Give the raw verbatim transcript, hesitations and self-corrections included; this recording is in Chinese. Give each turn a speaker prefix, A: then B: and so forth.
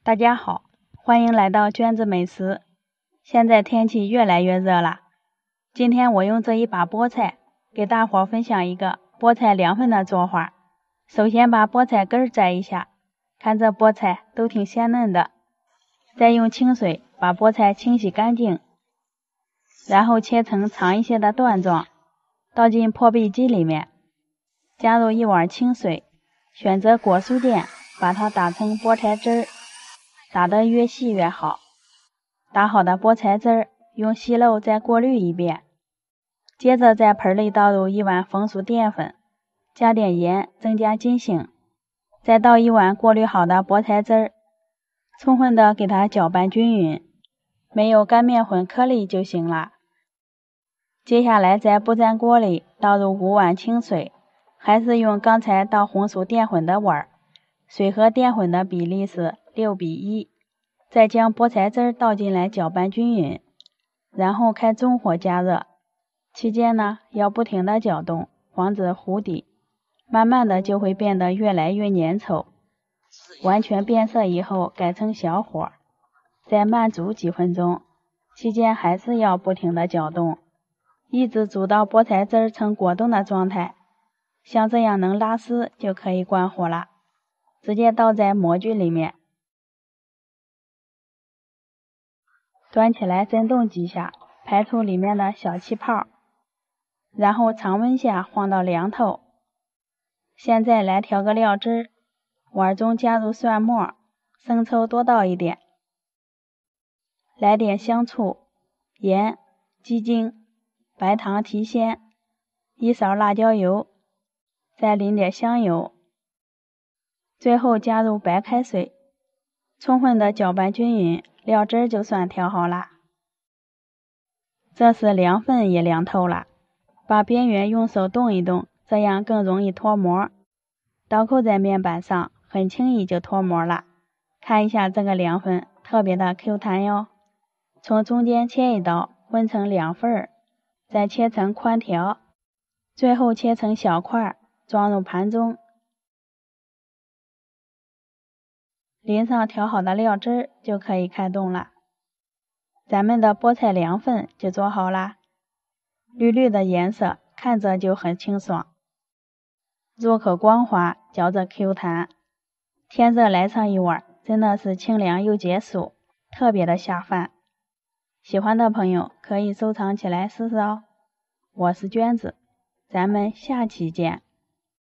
A: 大家好，欢迎来到娟子美食。现在天气越来越热了，今天我用这一把菠菜给大伙分享一个菠菜凉粉的做法。首先把菠菜根摘一下，看这菠菜都挺鲜嫩的。再用清水把菠菜清洗干净，然后切成长一些的段状，倒进破壁机里面，加入一碗清水，选择果蔬店，把它打成菠菜汁儿，打得越细越好。打好的菠菜汁儿用吸漏再过滤一遍，接着在盆里倒入一碗红薯淀粉，加点盐增加筋性，再倒一碗过滤好的菠菜汁儿，充分的给它搅拌均匀，没有干面粉颗粒就行了。接下来在不粘锅里倒入五碗清水，还是用刚才倒红薯淀粉的碗，水和淀粉的比例是六比一。再将菠菜汁倒进来搅拌均匀，然后开中火加热，期间呢要不停的搅动，防止糊底，慢慢的就会变得越来越粘稠。完全变色以后改成小火，再慢煮几分钟，期间还是要不停的搅动，一直煮到菠菜汁呈果冻的状态，像这样能拉丝就可以关火了，直接倒在模具里面，端起来震动几下，排出里面的小气泡，然后常温下放到凉透。现在来调个料汁，碗中加入蒜末，生抽多倒一点，来点香醋、盐、鸡精、白糖提鲜，一勺辣椒油，再淋点香油，最后加入白开水，充分的搅拌均匀，料汁就算调好了。这时凉粉也凉透了，把边缘用手动一动，这样更容易脱模。倒扣在面板上，很轻易就脱模了。看一下这个凉粉，特别的 Q 弹哟。从中间切一刀，分成两份，再切成宽条，最后切成小块，装入盘中，淋上调好的料汁就可以开动了。咱们的菠菜凉粉就做好啦，绿绿的颜色，看着就很清爽，入口光滑，嚼着 Q 弹。天热来上一碗，真的是清凉又解暑，特别的下饭。喜欢的朋友可以收藏起来试试哦。我是娟子，咱们下期见。